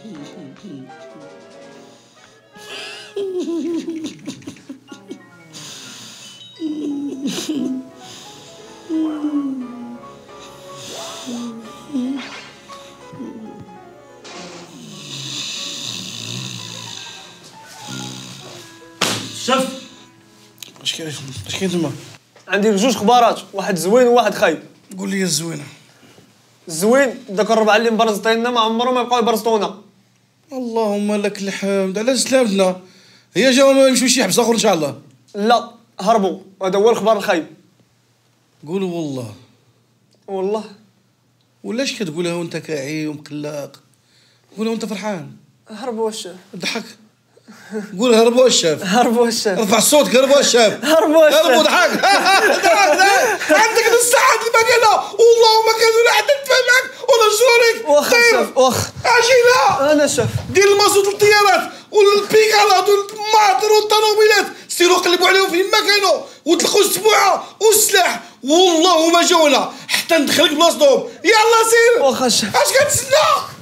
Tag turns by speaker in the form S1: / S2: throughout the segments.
S1: شف اش كاين تما؟
S2: عندي جوج خبارات، واحد زوين وواحد خايب.
S1: قول لي الزوينه.
S2: الزوين داك الربعه اللي مبرزطيننا ما عمرهم ما يبقاو يبرزطونا.
S1: اللهم لك الحمد، علاش سلامتنا؟ هي جاو ما يمشيو شي حبس اخر ان شاء الله.
S2: لا هربوا، هذا هو الخبر الخايب.
S1: قولوا والله.
S2: والله.
S1: ولاش كتقولها وانت كاعي ومقلق؟ قولها وانت فرحان.
S2: هربوا الشاف.
S1: ضحك. قول هربوا الشاف.
S2: هربوا الشاف.
S1: ارفع صوتك، هربوا الشاف.
S2: هربوا الشاف.
S1: هربوا ضحك. عندك نص ساعة المقالة والله ما كان ولا حد يتفهمك ولا جورك.
S2: واخا الشاف واخا.
S1: اجينا.
S2: انا شاف.
S1: دير المازوت للطيارات والبيكالات والماطر والطوموبيلات، سيروا قلبوا عليهم فين ما كانوا وطلقوا السبوعة والسلاح، والله ما جاونا حتى ندخلك بلاصتهم. يلا سير.
S2: واخا الشاف.
S1: اش كتسنى؟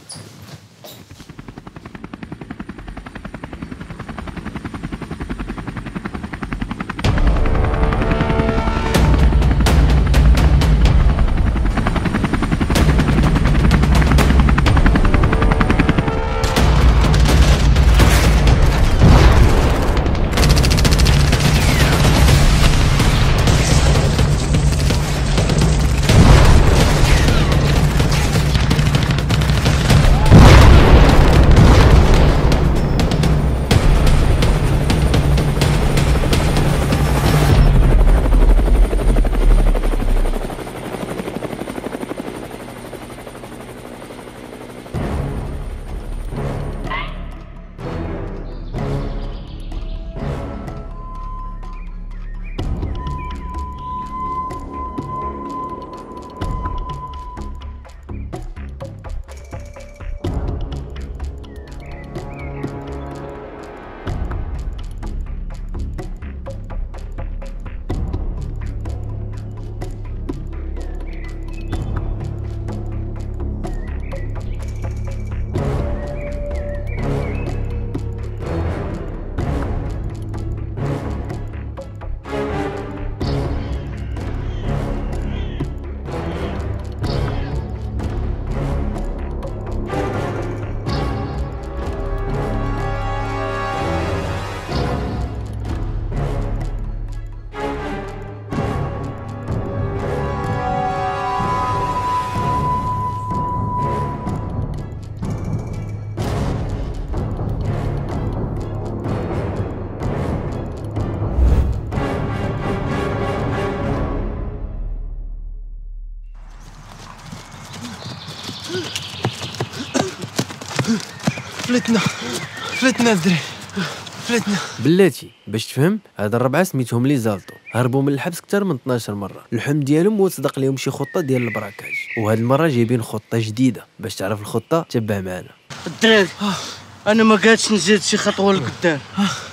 S2: فلتنا الدراري فلتنا.
S3: بلاتي باش تفهم، هاد الربعه سميتهم لي زالطو، هربوا من الحبس كثر من 12 مره. الحلم ديالهم هو تصدق لهم شي خطه ديال البراكاج، وهاد المره جايبين خطه جديده. باش تعرف الخطه تبع معنا.
S4: الدراري انا ما قادش نزيد شي خطوه لقدام.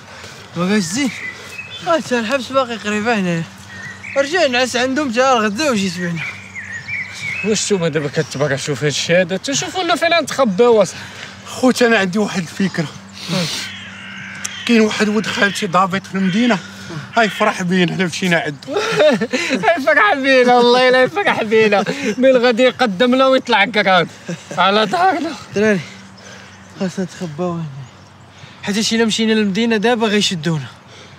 S2: ما قادش تزيد؟ حتى الحبس باقي قريب هنا، رجع نعس عندهم تا الغدا وجيت بينا.
S5: واش نتوما دابا كتبرعشوا في هادشي هذا؟ تشوفوا لنا فين نتخباو اصاحبي.
S6: خوت انا عندي واحد الفكره. كاين واحد ولد خالتي ضابط في المدينه، هاي فرح بينا حنا مشينا عنده.
S5: هاي فرح بينا والله الا فرح بينا، من غادي يقدم لنا ويطلع كراد على دارنا.
S2: دراري خاصنا نتخباو هنا، حيت الا مشينا للمدينه دابا غيشدونا،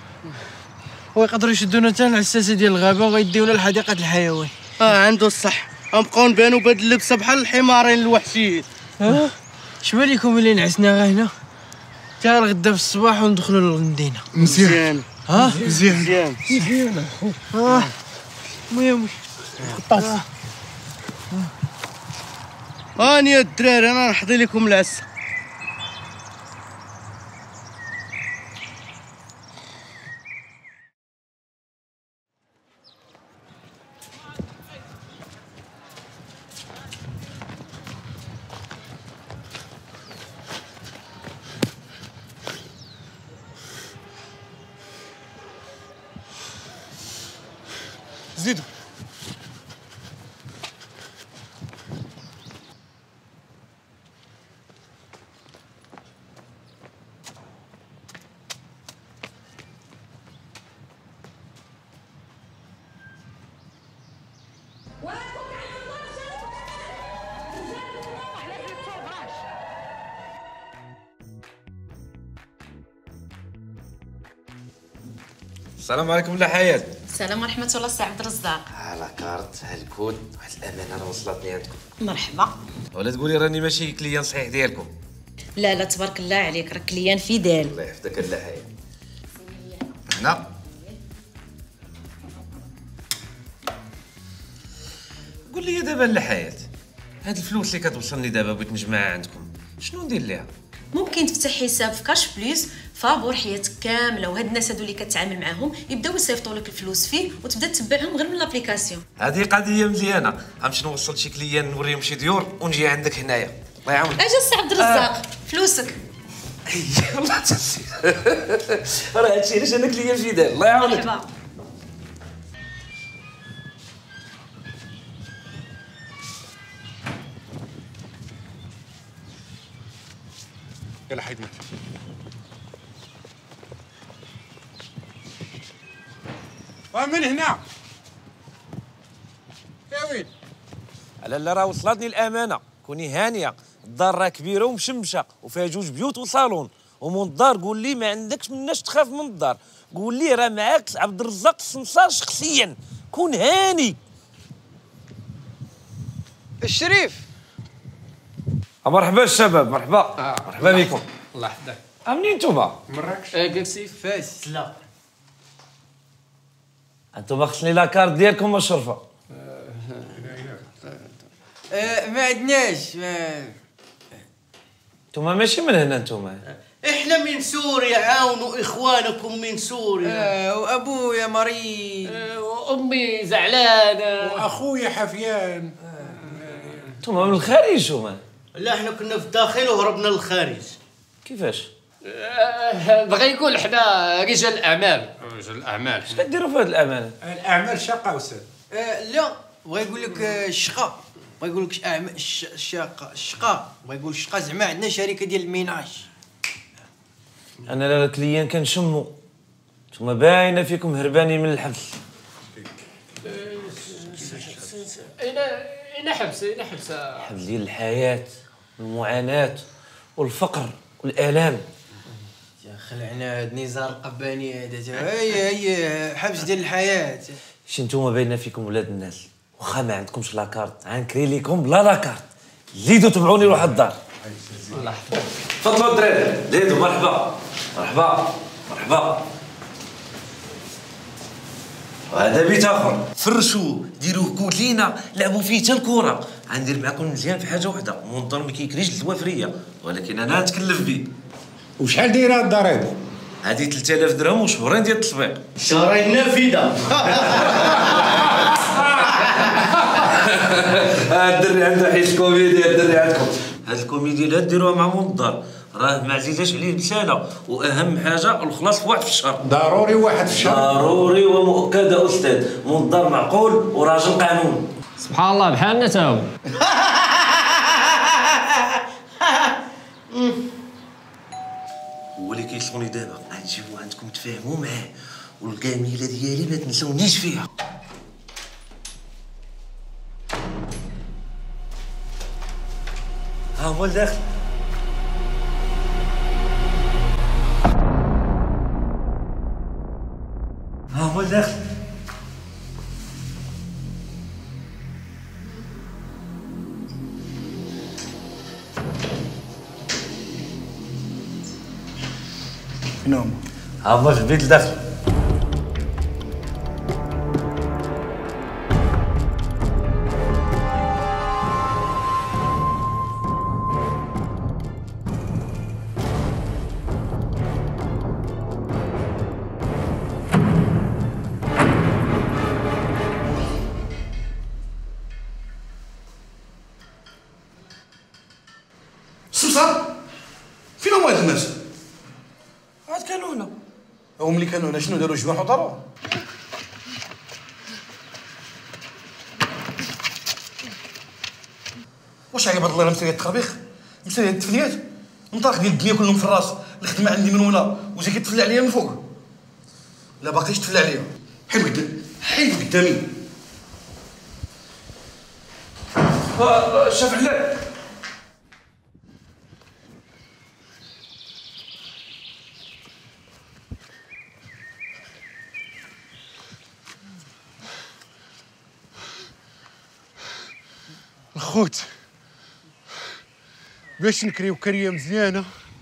S2: ويقدروا يشدونا حتى العساسه ديال الغابه وغيديونا لحديقه الحيوان.
S4: عنده الصح، غنبقاو نبانو بهاد اللبسه بحال الحمارين الوحشيين.
S2: شباليكم اللي نعسنا غا هنا تا الغدا في الصباح وندخلوا للمدينه؟
S4: مزيان.
S6: مزيان.
S2: المهم
S4: هاني يا الدراري انا نحضي لكم العسه.
S6: زيدوا.
S7: السلام عليكم الحياة.
S8: السلام ورحمة الله السي عبد الرزاق.
S7: على كارت هالكود واحد الامانه راه وصلتني عندكم.
S8: مرحبا.
S7: ولا تقولي راني ماشي كليان صحيح ديالكم.
S8: لا لا تبارك الله عليك، راك كليان فيدال.
S7: الله يحفظك الحياة. هنا قول لي دابا الحياة، هاد الفلوس اللي كتوصلني دابا بغيت نجمعها عندكم شنو ندير ليها؟
S8: ممكن تفتح حساب في كاش بليس فابور حياتك كامله، وهاد الناس هادو اللي كتعامل معاهم يبداو يصيفطوا لك الفلوس فيه وتبدا تتبعهم غير من لابليكاسيون.
S7: هذه قضيه مزيانه، غنمشي نوصل شي كليان نوريهم شي ديور ونجي عندك هنايا. الله يعاونك.
S8: اجا السي عبد الرزاق فلوسك.
S7: والله تسي راه هادشي علاش انا كليان في دار. الله يعاونك.
S8: مرحبا.
S6: يلا حيد مات. من هنا يا وين؟
S7: لا راه وصلتني الامانه، كوني هانيه. الدار راه كبيره ومشمشه وفيها جوج بيوت وصالون، ومن الدار قول لي ما عندكش مناش تخاف من الدار. قول لي راه معاك عبد الرزاق السمسار شخصيا، كون هاني.
S2: الشريف.
S7: مرحبا الشباب، مرحبا. مرحبا بكم.
S5: الله يحفظك.
S7: منين نتوما؟
S6: مراكش.
S5: قلتي
S2: فاس.
S5: لا
S7: انتوما خصني لاكارت ديالكم الشرفه.
S2: ما عندناش.
S7: انتوما ماشي من هنا انتوما.
S4: احنا من سوريا، عاونوا اخوانكم من سوريا.
S2: وابويا مريض.
S5: وامي زعلانه.
S6: واخويا حفيان.
S7: انتوما من الخارج انتوما؟
S4: لا احنا كنا في الداخل وهربنا للخارج.
S7: كيفاش؟
S5: بغا يقول حنا رجال الاعمال. رجال الاعمال.
S7: اش كديروا في هاد الامانه؟
S6: الاعمال شاقه استاذ.
S2: لا بغا يقول لك الشقا، بغا يقول لك الشقا، بغا يقول الشقا زعما عندنا شركه ديال الميناج.
S7: انا لا كليان كنشمو، نتوما باينه فيكم هربانين من الحبس.
S5: اين حبس
S7: حبس ديال الحياه والمعاناه والفقر والالام.
S2: خلعنا هاد نزار القباني هذا. هي حبس ديال الحياه.
S7: شي نتوما باينه فيكم ولاد الناس، واخا ما عندكمش لاكارت غنكري ليكم بلا لاكارت. زيدوا تبعوني لواحد الدار.
S5: الله يحفظك.
S7: تفضلوا الدراري، زيدوا. مرحبا مرحبا مرحبا. وهذا بيت اخر، فرشوا ديروه كوتلينا لعبوا فيه حتى الكره. غندير معكم مزيان في حاجه وحده، منظر ما كيكريش الزوافريه، ولكن انا نتكلف به.
S6: وشحال دايره الضريبه؟
S7: هذه 3000 درهم وشهرين ديال التسويق.
S4: شهرين نافذه.
S7: الدري عنده حيت الكوميديا. الدري عندكم هاد الكوميديا لا ديروها مع مول الدار، راه ما عزيزاش عليه المساله، واهم حاجه الخلاص في واحد في الشهر.
S6: ضروري واحد في الشهر. ضروري
S7: ومؤكد استاذ، منظر معقول وراجل قانون.
S5: سبحان الله بحالنا تا هو.
S7: هو اللي كيصوني دابا، غنجيبو عندكم تفاهموا معاه، والكاميله ديالي ما تنسونيش فيها. ها هو الداخل. ها هو الداخل.
S1: فين هما؟
S7: ها هما في البيت الداخل.
S1: السمسار فين هما هاد الناس؟
S7: عاد كانوا هنا.
S1: هم اللي كانوا هنا شنو داروا جماح وضروا؟ واش عيب الله مساليه التخربيق؟ مساليه التفليات؟ منطلق ديال الدنيا كلهم في الراس، الخدمه عندي من هنا وجاي كتفلى عليا من فوق. لا باقيش تفلى عليا. حيد قدامي، حيد قدامي.
S7: شاف علاه.
S6: خوت باش نكريو كريه مزيانه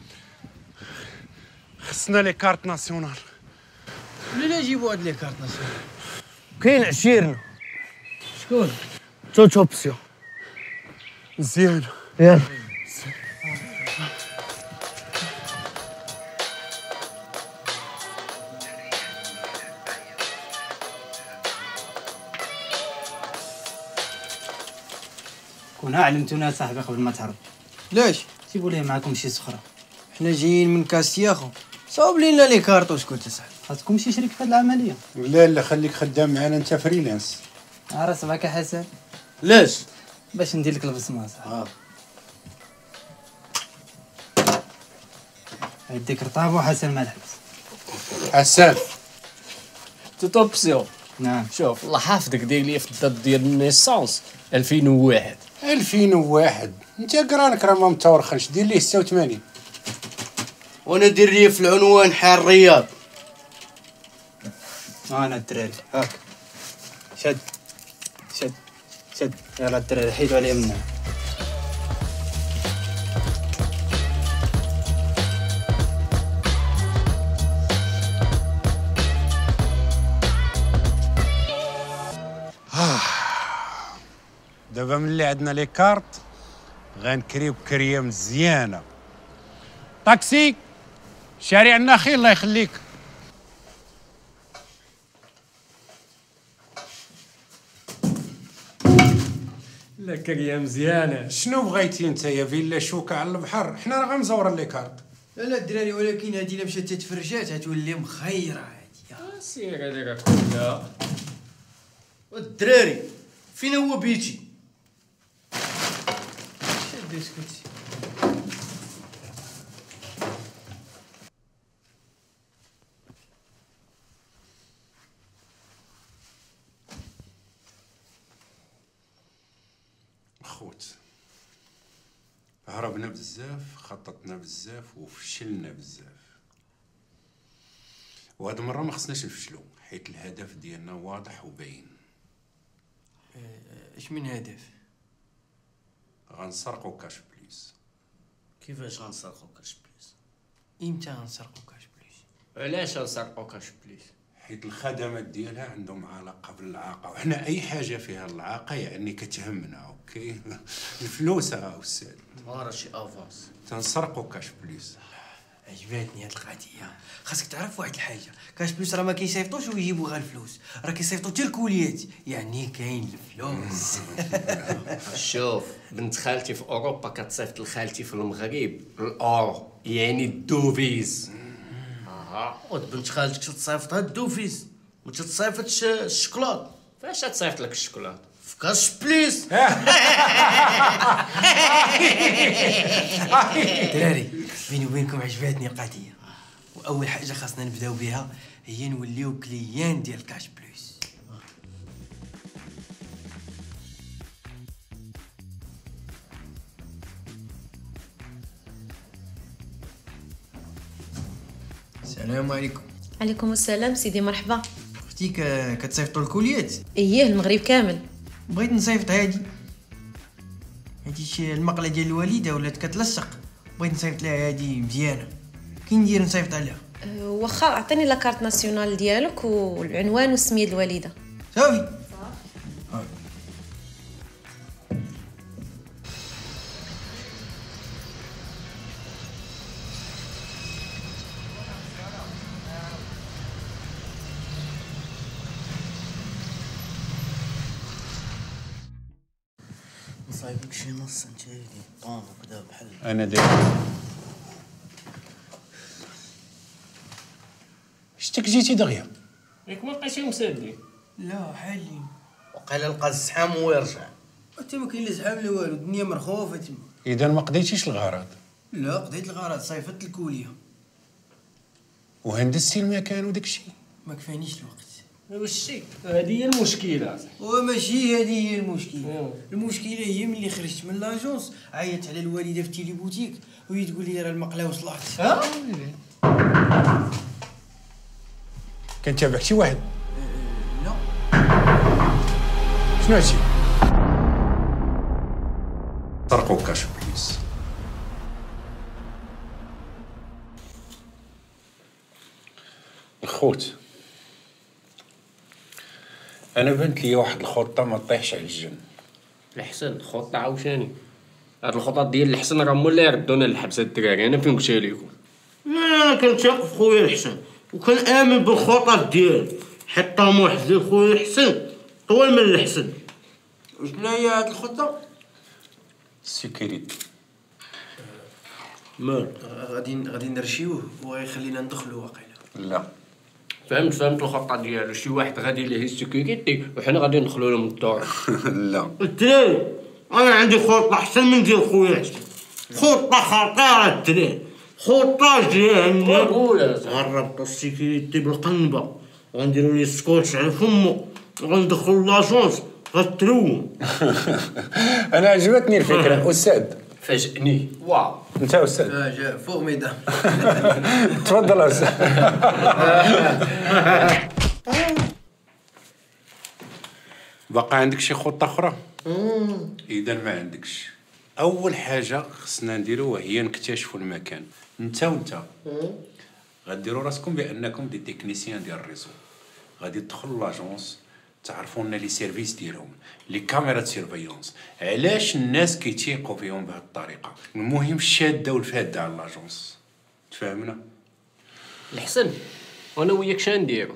S6: خصنا لي كارت ناسيونال.
S2: لا جيبوا هاد لي كارت ناسيونال.
S4: كاين عشيرنا.
S2: شكون؟
S4: توت اوبسيون.
S6: مزيانه.
S4: يلا
S9: كونها علمتونا صاحبي قبل ما تهرب.
S2: لاش؟
S9: جيبوا ليه معاكم شي سخره.
S2: حنا جايين من كاستياخو، صاوب لينا لي كارت وسكوت اصاحبي.
S9: خاصكم شي شريك في هاد العمليه.
S6: لا خليك خدام معنا انت فريلانس.
S9: عرس معاك حسن
S4: لاش؟
S9: باش ندير لك البصمه صاحبي. يديك رطاب وحسن ما الحبس.
S6: حسن
S5: توت اوبسيون.
S9: نعم.
S5: شوف الله حافظك دير لي في الدات ديال النيسانس 2001.
S6: 2001 انت قرانك راه ما متورخنش، دير ليه 86.
S4: وانا دير لي في العنوان حال الرياض.
S9: انا الدراري هاك شد شد شد. يلا الدراري حيدوا عليا منا.
S6: دابا ملي عندنا لي كارت غنكريو كريه مزيانه. طاكسي شارع النخيل الله يخليك.
S5: لا كريه مزيانه.
S6: شنو بغيتي انت يا فيلا شوكه على البحر؟ حنا راه غنزوروا لي كارت.
S2: لا الدراري، ولكن هادي الا مشات تتفرجات غتولي مخيره هادي.
S5: سير هذيك كلها.
S4: الدراري فين هو بيتي؟
S2: شد اسكتي.
S6: خوت هربنا بزاف، خططنا بزاف وفشلنا بزاف، وهاد المره ما خصناش نفشلو حيت الهدف ديالنا واضح وباين.
S2: اش من هدف؟
S6: غنسرقوا كاش بليس.
S4: كيفاش غنسرقوا كاش بليس؟
S2: امتى غنسرقوا كاش بليس؟
S5: علاش غنسرقوا كاش بليس؟
S6: حيت الخدمات ديالها عندهم علاقه بالإعاقة، وحنا اي حاجه فيها الإعاقة يعني كتهمنا. اوكي الفلوس استاذ
S4: راه شي افاس.
S6: تنسرقوا كاش بليس.
S2: عجباتني هاد القضيه. خاصك تعرف واحد الحاجه، كاش بلوس راه ما كيصيفطوش ويجيبوا غير الفلوس، راه كيصيفطوا حتى الكوليات، يعني كاين الفلوس.
S5: شوف بنت خالتي في اوروبا كتصيفط لخالتي في المغرب الاورو، يعني الدوفيز.
S4: بنت خالتك تصيفطها الدوفيز، ما تتصيفطش الشكلاط.
S5: فاش تصيفط لك الشوكولاط؟
S4: في كاش بليس.
S2: دراري بيني وبينكم عجباتني القضيه، واول حاجه خاصنا نبداو بها هي نوليو كليان ديال كاش بلوس. السلام عليكم.
S8: عليكم السلام سيدي، مرحبا.
S2: اختي كتصيفطوا الكوليات؟
S8: اييه المغرب كامل.
S2: بغيت نصيفط هادي شي المقله ديال الوالده ولات كتلصق، بغيت نصيفط لها هادي مزيانه، كي ندير نصيفط عليها؟
S8: واخا عطيني لا كارت ناسيونال ديالك والعنوان والسميه ديال الوالده.
S2: صافي.
S4: نصايبك شي نص انت هادي طون وكذا بحال.
S6: انا داير شتك جيتي دغيا؟
S5: ياك ما لقيتي مسدي؟
S2: لا حالي.
S4: وقيلا لقى الزحام ويرجع.
S2: حتى ما كاين لا زحام لا والو، الدنيا مرخوفه تما.
S6: اذا ما قضيتيش الغرض.
S2: لا قضيت الغرض، صيفطت الكوليه
S6: وهندستي المكان وداكشي.
S2: ما كفانيش الوقت.
S5: وشي هذه هي المشكله.
S2: وماشي هذه هي المشكله. المشكله هي ملي خرجت من لاجونس عيطت على الوالده في تيلي بوتيك وهي تقول لي راه المقله وصلت.
S6: كنتابع شي واحد؟
S2: لا.
S6: شنو هادشي؟ نسرقوا كاش بليس. الخوت انا بنت لي واحد الخطه ما تطيحش على الجن.
S5: الحسن خطة عاوشاني، هاد الخطط ديال الحسن راه هما اللي يردونا للحبس. هاد الدراري انا فين قلتها لكم؟
S4: انا كنثق في خويا الحسن وكنآمن بالخطط ديالو، حتى طموح ديال خويا الحسن طول من الحسن.
S2: شنو هي هاد الخطه؟
S6: السيكوريتي.
S4: مال
S2: غادي نرشيوه وغيخلينا ندخلوا واقيلا.
S6: لا
S5: فهمت الخطة ديالو، شي واحد غادي ليه السيكوريتي وحنا غادي ندخلوا لهم الدار.
S6: لا
S4: الدراري انا عندي خطه احسن من ديال خويا الحسن، خطه خطيره الدراري، خطه جهنم. غنربطو السيكوريتي بالقنبه، غنديرو ليه سكوتش على فمو، غندخلو لاجونس غتروم.
S6: انا عجبتني الفكره. استاذ
S5: فاجئني. واو
S6: انت استاذ.
S2: جا فوق ميدان.
S6: تفضل استاذ. بقى عندك شي خطه اخرى؟ اذا ما عندكش، اول حاجه خصنا نديرو هي نكتشفوا المكان. انت غديروا راسكم بانكم دي تكنيسيان ديال الريزو، غادي تدخلوا لاجونس تعرفوا لنا لي سيرفيس ديالهم، لي كاميرا سيرفيونس، علاش الناس كيتيقوا فيهم بهذه الطريقه، المهم الشاده والفاده على لاجونس. تفهمنا؟
S5: الحسن وانا وياك شنو نديرو؟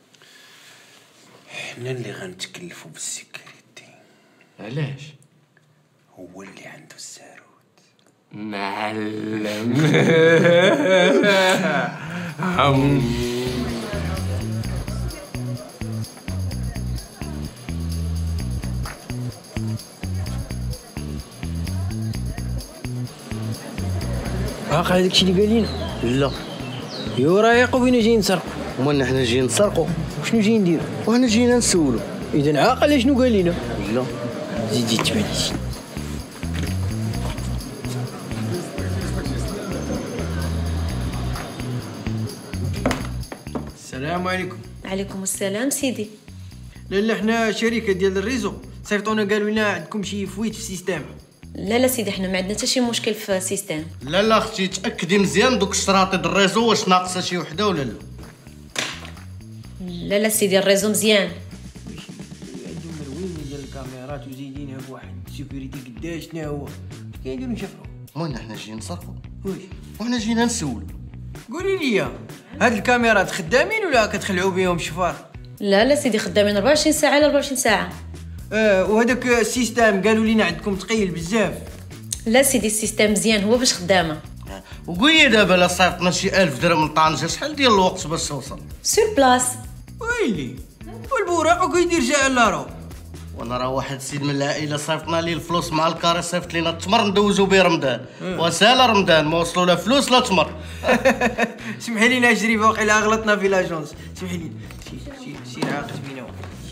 S6: حنا اللي غنتكلفوا بالسيكوريتي.
S5: علاش؟
S6: هو اللي عنده الساروت.
S5: معلم.
S2: واقع داكشي اللي قال لينا؟
S4: لا
S2: يو راه يعقوبين جايين نسرقوا.
S4: هما حنا جايين نسرقوا
S2: وشنو جايين نديروا؟
S4: وحنا جينا نسولو.
S2: اذا عاقل شنو قال لينا؟
S4: لا
S2: زيد تبان شي. السلام عليكم.
S8: عليكم السلام سيدي.
S2: لا حنا شركه ديال الريزو، صيفطونا قالوا لنا عندكم شي فويت في السيستم.
S8: لا سيدي حنا ما عندنا حتى شي مشكل في السيستم.
S4: لا اختي تاكدي مزيان دوك الشراطي د الريزو واش ناقصه شي وحده ولا لا.
S8: لا سيدي الريزو مزيان.
S2: عندهم مروين ديال الكاميرات وزايدينها بواحد السيكوريتي قداش شنو هو كاينديروا نشوفوا.
S4: المهم حنا جايين نسرقوا
S2: واش
S4: وحنا جينا نسولو.
S2: قولي لي هاد الكاميرات خدامين ولا كتخلعوا بهم شفار؟
S8: لا سيدي خدامين 24 ساعه على 24 ساعه.
S2: وهذاك السيستم قالوا لينا عندكم ثقيل بزاف.
S8: لا سيدي السيستم مزيان هو باش خدامه.
S4: وقولي دابا لا صيفطنا شي 1000 درهم لطنجة شحال ديال الوقت باش توصل؟
S8: سور بلاص.
S2: ويلي والبوراق وكيدير جاء لارو.
S4: وانا راه واحد السيد من العائله صيفطنا ليه الفلوس مع الكاري، صيفط لينا التمر ندوزو به رمضان. وسال رمضان ما وصلوا لا فلوس لا تمر.
S2: سمحي لينا اجري واقيلا غلطنا في لاجونس. سمحي لي سير عاقل بينا.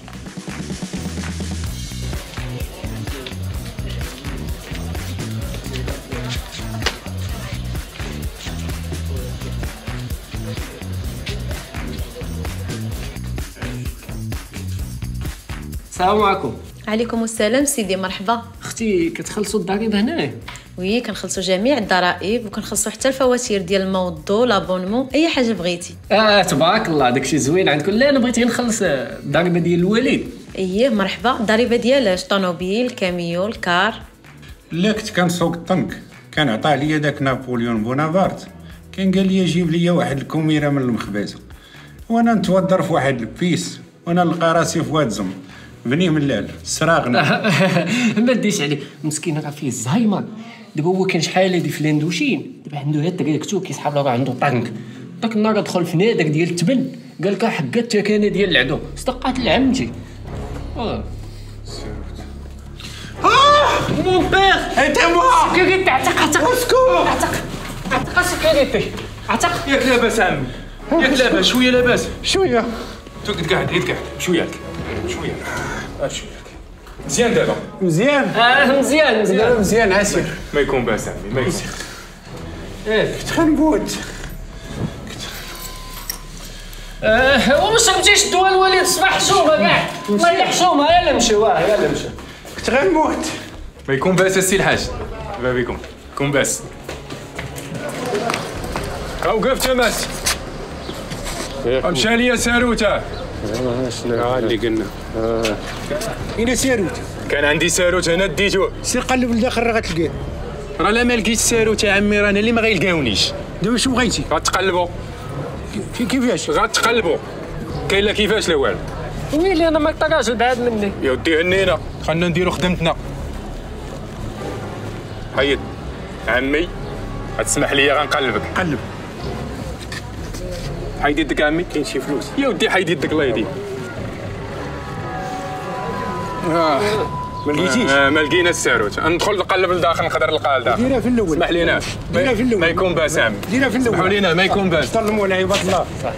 S5: السلام عليكم.
S8: عليكم السلام سيدي مرحبا.
S5: اختي كتخلصوا الضريب هنايا؟
S8: وي كنخلصوا جميع الضرائب وكنخلصوا حتى الفواتير ديال الماء والضو لابونمون اي حاجه بغيتي.
S5: تبارك الله داكشي زوين عندكم. لا انا بغيت نخلص الضريبه ديال الوالد.
S8: اييه مرحبا. الضريبه ديال طوموبيل كاميون كار.
S6: لا كنت كنسوق الطنك كان عطاه ليا داك نابليون بونابرت، كان قال لي جيب ليا واحد الكوميره من المخبزه، وانا نتوضر في واحد البيس وانا نلقى راسي في واد زم بني ملال سراغنا.
S5: ما ديش عليه مسكين راه فيه الزهايمر. دابا هو كان شحال هادي في الاندوشين، دابا عنده هاد داكتو كيسحاب راه عنده طنك. داك النهار دخل في نادق ديال التبن قال لك حقات التكانه ديال العدو صدقات لعمتي. مون بير انت موا كيريتي عتق اسكو عتق سكيريتي عتق.
S10: ياك لاباس عمي؟ ياك لاباس؟ شويه لاباس
S6: شويه.
S10: تقعد قاعد شويه شويه مزيان دابا؟
S6: مزيان
S5: مزيان
S6: عسير.
S10: ما يكون باس عمي ما يكون.
S6: كنت غنموت.
S5: وما شربتيش الدواء الوليد الصباح حشومه كاع والله الا حشومه. يلا نمشيو يلا نمشيو.
S6: كنت غنموت.
S10: ما يكون باس السي الحاج. مرحبا بكم. كومباس. اوقف تماس. مشى ليا ساروته.
S6: شنو اللي قلنا؟
S10: اين ساروت؟ كان عندي ساروت هنا ديتوه.
S9: سير قلب لداخل راه غتلقاه.
S10: راه لا ما لقيت ساروت يا عمي، رانا اللي ما غيلقاونيش.
S9: دابا شنو بغيتي؟
S10: غتقلبوا.
S9: كيفاش؟
S10: غتقلبوا. كاين لا كيفاش لا والو.
S5: ويلي انا ما طاقاش البعاد مني.
S10: يا ودي هنينا، خلينا نديرو خدمتنا. حيد عمي، غتسمح لي غنقلبك.
S9: قلب.
S10: حيد يدك عمي، كاين شي فلوس. يا ودي حيد يدك الله يهديك.
S9: ما لقيتيش؟
S10: ما لقينا الساروت، ندخل نقلب لداخل نقدر نلقاها لداخل.
S9: ديرها في الاول.
S10: اسمح لينا.
S9: ديرها في الاول.
S10: ما يكون باس عمي.
S9: ديرها في الاول.
S10: اسمحوا لينا ما يكون باس.
S9: سلموا على عباد الله. صح.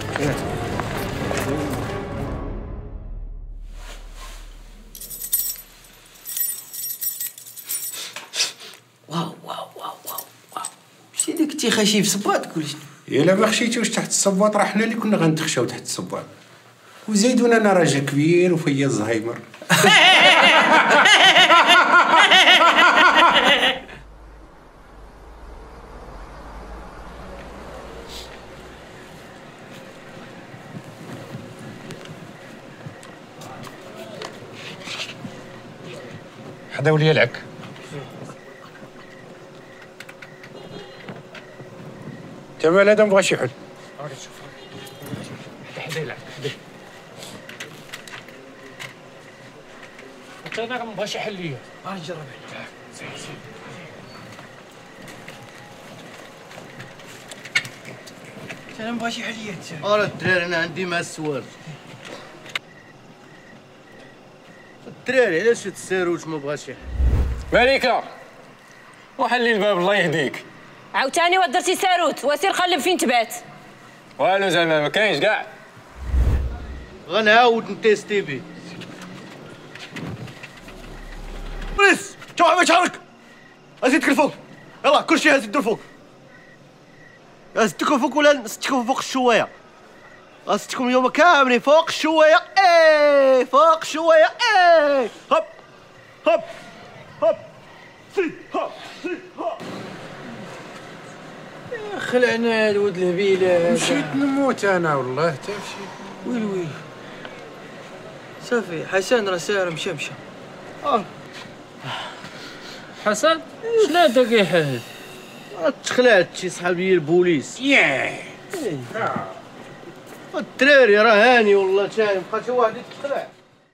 S2: واو واو واو واو واو. ماشي ديك انتي خاشي في صباط كلشي.
S6: الا ما خشيتوش تحت الصباط راه حنا اللي كنا غنتخشاو تحت الصباط. وزيدون انا راجل كبير وفيا الزهايمر.
S10: حداو لي العك.
S6: تمام هذا مبغى شي حل.
S5: حدا العك حدا. انا ما بغاش يحل ليا.
S2: نجرب. انا ما بغاش يحل ليا.
S11: راه الدراري انا عندي مع السوالف. الدراري علاش هاد الساروت ما بغاش يحل؟
S10: ماليكا وحلي الباب الله يهديك.
S12: عاوتاني واش درتي ساروت وسير قلب فين تبات.
S10: والو زعما ما كاينش كاع.
S11: غنعاود نتيستي بيه. بوليس تا واحد ما يتحرك. ازيدك الفوق. يلا كلشي هاز يدو الفوق. هزتكم فوق ولا نستكم فوق الشوايه. غنستكم اليوم كاملين فوق الشوايه. فوق الشوايه. هوب هوب هوب سي هوب سي هوب.
S2: خلعنا الود الهبيله.
S6: مشيت نموت انا والله حتى مشيت.
S2: ويلي صافي حسن راه ساهر مشى.
S5: حسن شنو هذا كيحل؟
S11: تخلعت شي صحابي البوليس. الدراري راه هاني والله تاعي بقى شي واحد يتخلع.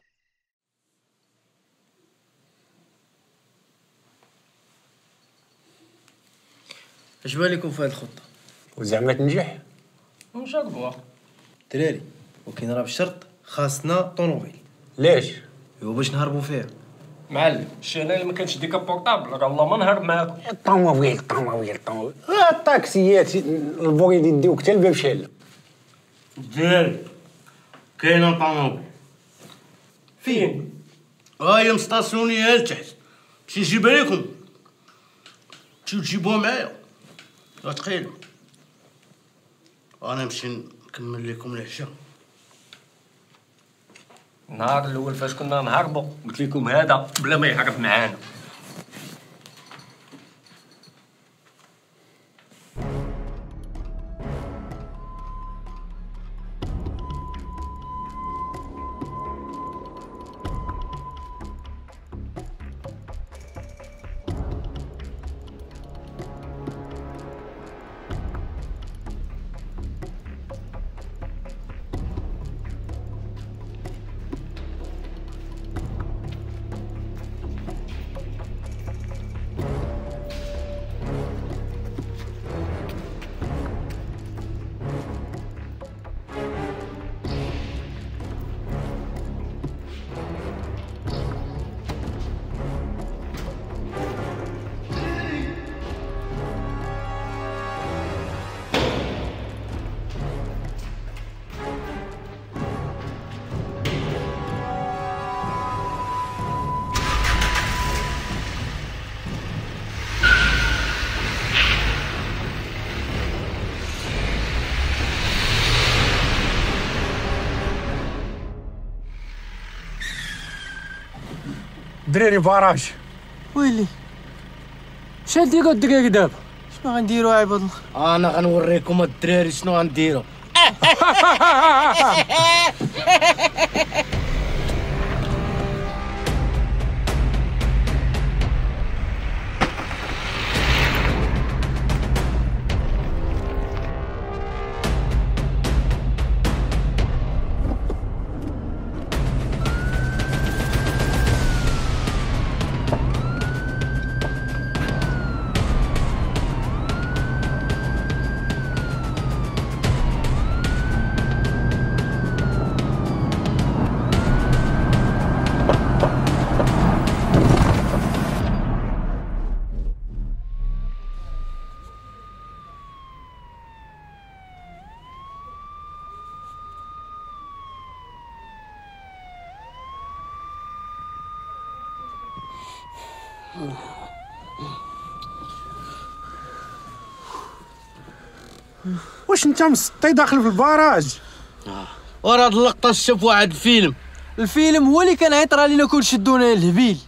S2: اش بالكم في هذه الخطه؟
S10: وزعما تنجح؟
S5: نجربوها.
S2: دراري ولكن راه بشرط خاصنا طونوبيل.
S10: ليش؟
S2: ايوا باش نهربوا فيها.
S5: معلم شي انا اللي ما كانش ديك بورطابل راه الله ما نهرب معاكم.
S10: الطوموبيل. الطاكسيات البوغيد يديوك حتى الباب شاله.
S11: الدراري كاينه طوموبيل.
S5: فين؟
S11: هي مستاسيونيه لتحت. نمشي نجيبها لكم. تمشيو تجيبوها معايا. راه ثقيله. انا نمشي نكمل لكم العشاء.
S5: النهار الاول فاش كنا نهربوا قلت لكم هذا بلا ما يهرب معانا.
S6: دراري باراج.
S2: ويلي
S5: شحال ديروا الدراري دابا؟
S2: شنو غنديروا عباد الله؟
S11: انا غنوريكم الدراري شنو غنديروا.
S10: واش انت مسطي داخل في البراج؟
S11: ورا هاد اللقطه شاف واحد
S2: الفيلم هو اللي كان عيطر علينا كون شدونا الهبيل.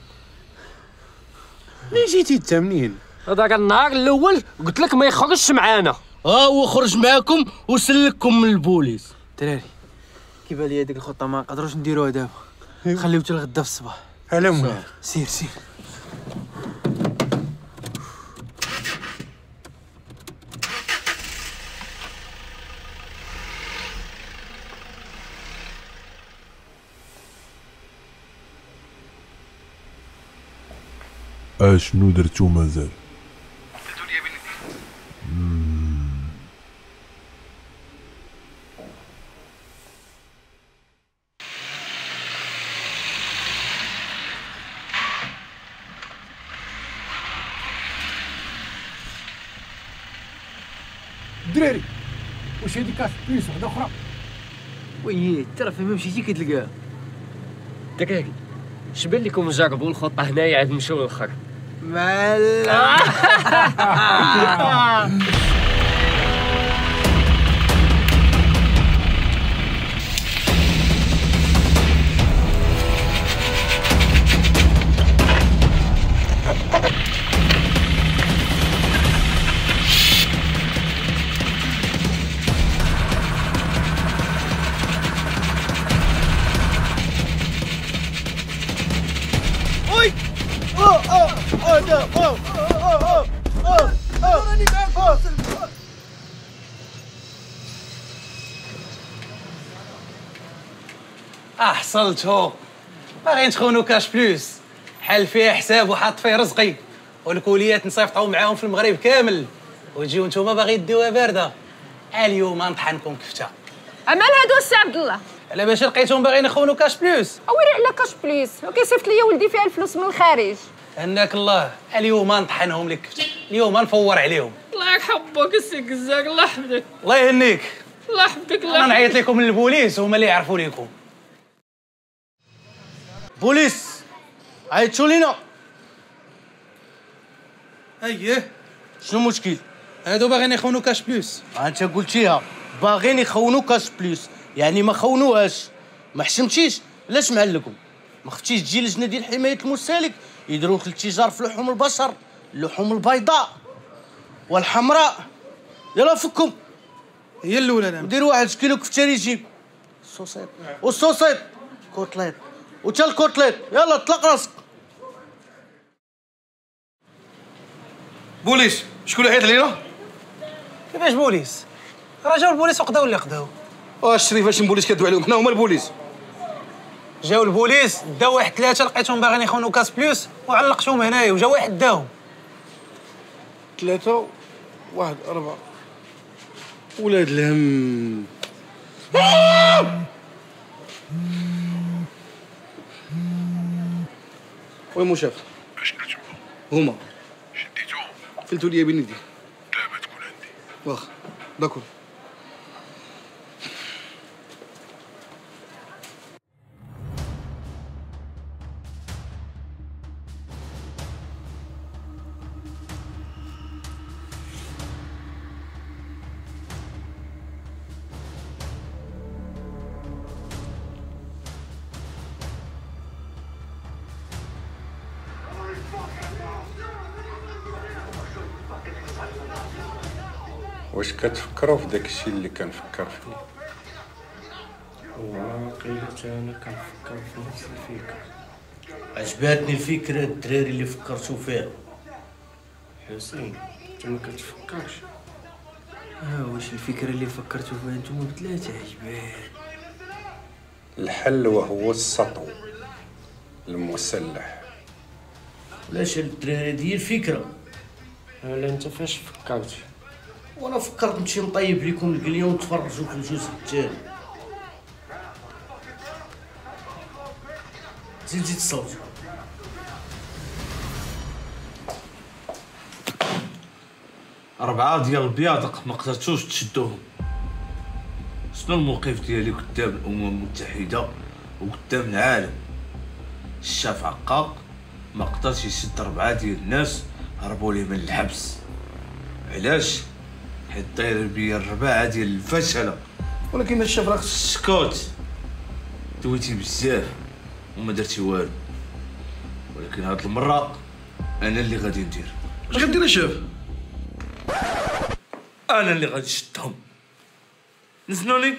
S10: منين جيتي انت منين؟
S5: هذاك النهار الاول قلت لك ما يخرجش معانا.
S11: هو خرج معاكم وسلككم من البوليس.
S2: دراري كيبان لي هذيك الخطه ما نقدروش نديروها دابا، خليو حتى الغدا في الصباح.
S10: على مولاي
S2: سير.
S13: شنو درتو مازال؟
S10: الدراري واش هادي كاس بليس وحده اخرى؟
S2: وي ترى فين ما مشيتي كتلقاها.
S5: دراري شبان لكم نجربوا الخطه هنايا عاد نمشيو للاخر؟
S2: مالا
S14: حصلتو. باغيين تخونوا كاش بلوس، حل فيه حساب وحاط فيه رزقي، والكوليات نصيفطوا معاهم في المغرب كامل، وتجيو نتوما باغي ديوها بارده. اليوم نطحنكم كفته.
S12: امال هادو السي عبد الله
S14: على باش لقيتهم باغيين يخونوا كاش بلوس.
S12: اويري على كاش بليس وكيصيفط ليا ولدي فيها الفلوس من الخارج.
S14: هناك الله، اليوم نطحنهم لك كفته، اليوم نفور عليهم.
S15: الله يحفظك السي كزاك، الله يحفظك.
S14: الله يهنيك.
S15: الله يحفظك.
S14: انا نعيط لكم للبوليس هما اللي يعرفوا لكم.
S11: بوليس عيطتوا لينا.
S14: اييه
S11: شنو المشكل؟
S14: هادو باغيين يخونوا كاش بلوس.
S11: انت قلتيها باغيين يخونوا كاش بلوس، يعني ما خونوهاش. ما حشمتيش علاش معلقهم؟ ما خفتيش تجي لجنه ديال حمايه المستهلك يديروا لك التجار في لحوم البشر، اللحوم البيضاء والحمراء. يلا فكم.
S14: هي الاولى نعم.
S11: ديروا 1 كيلو كفتة يجيب الصوصيط والصوصيط كوتليت وتا الكوتليت. يلا اطلق راسك.
S1: بوليس شكون اللي عيط لينا؟
S14: كيفاش بوليس؟ راه جاو البوليس وقداو اللي قداو.
S1: الشريف اش البوليس كدوي عليهم؟ حنا هما البوليس.
S14: جاو البوليس داو واحد 3 لقيتهم باغيين يخونوا كاس بلوس وعلقتهم هنايا، وجا واحد داهم
S1: 3 1 4 ولاد الهم. وين مشاف؟
S13: اشنو تما؟
S1: هما
S13: شديتوهم؟
S1: قلتو لي بنيدي.
S13: دابا تكون عندي.
S1: واخا داكور.
S6: واش كتفكروا في داك الشيء اللي كنفكر فيه؟
S4: واقيلا انا كنفكر في نفس الفكره. عجباتني الفكره الدراري اللي فكرتوا فيها. حسين انت ما كتفكرش؟
S3: واش الفكره اللي فكرتوا فيها نتوما بثلاثه عجبان؟
S6: الحل وهو السطو المسلح.
S4: علاش الدراري ديال الفكره؟
S5: لا انت فاش فكرت؟
S4: وانا فكرت نمشي نطيب لكم القليه ونتفرجوا في الجزء الثاني. زيد الصوت.
S11: أربعة ديال البياضق ما قدرتوش تشدوهم. شنو الموقف ديالي قدام الأمم المتحدة وقدام العالم؟ الشاف عقاق ما قدرش يشد 4 ديال الناس هربوا ليه من الحبس. علاش؟ حيت داير بيا 4 ديال الفشلة. ولكن الشاف راك سكوت، دويتي بزاف وما درتي والو. ولكن هاد المرة أنا اللي غادي ندير.
S1: اش غدير الشاف؟
S11: أنا اللي غادي نشدهم. نزلوني.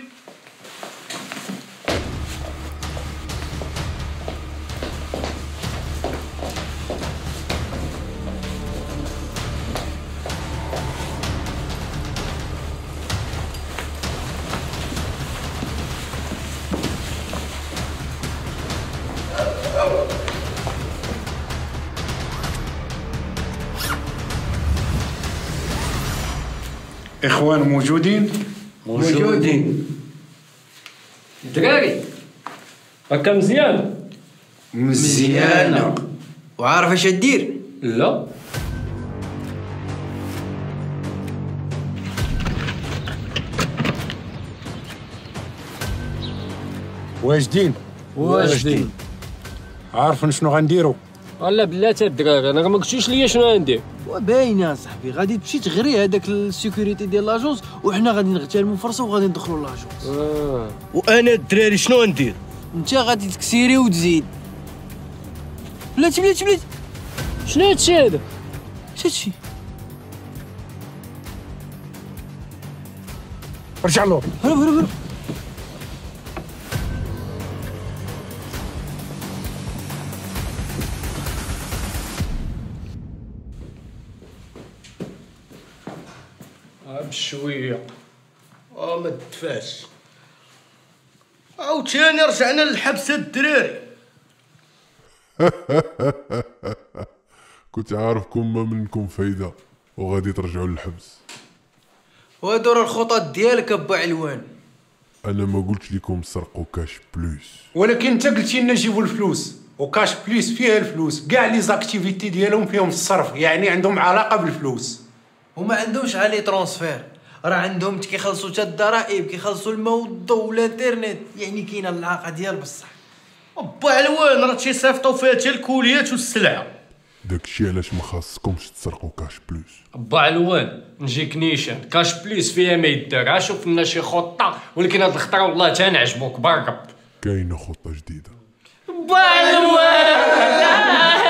S6: إخوان موجودين؟
S5: موجودين. الدراري هكا مزيان؟
S2: مزيانة. وعارف اش دير؟
S5: لا.
S6: واجدين؟
S5: واجدين.
S6: عارفين شنو غنديروا؟
S5: والله بلاتي الدراري انا ما قلتيش ليا شنو غندير.
S2: باينه صاحبي، غادي تمشي تغري هذاك السيكوريتي ديال لاجونس وحنا غادي نغتالمو فرصه وغادي ندخلوا لاجونس.
S11: وانا الدراري شنو ندير؟
S2: انت غادي تكسيري وتزيد. بلاتي
S5: شنو هادشي هذا؟
S2: هادشي
S6: رجع له.
S2: هرب.
S5: بشويه.
S4: ما تدفاش. عاوتاني رجعنا للحبس الدراري.
S13: كنت عارفكم ما منكم فايدة وغادي ترجعوا للحبس.
S2: وهادو راه الخطط ديالك ابا علوان.
S13: انا ما قلتش لكم سرقوا كاش بلوس،
S6: ولكن انت قلتي لنا جيبوا الفلوس، وكاش بليس فيها الفلوس، كاع لي زاكتيفيتي ديالهم فيهم الصرف، يعني عندهم علاقه بالفلوس.
S2: وما عندهمش علي ترونسفير، راه عندهم كيخلصوا حتى الضرائب، كيخلصوا الماء والضوء والانترنت، يعني كاينه العلاقه ديال بصح.
S4: با علوان راه تيصيفطوا فيها حتى الكوليات والسلعه.
S13: داكشي علاش ما خاصكمش تسرقوا كاش بلوس.
S5: با علوان نجيك نيشان كاش بليس فيها ما يدار. شوف لنا شي خطه، ولكن هاد الخطره والله تنعجبوك بركب.
S13: كاينه خطه جديده.
S5: با علوان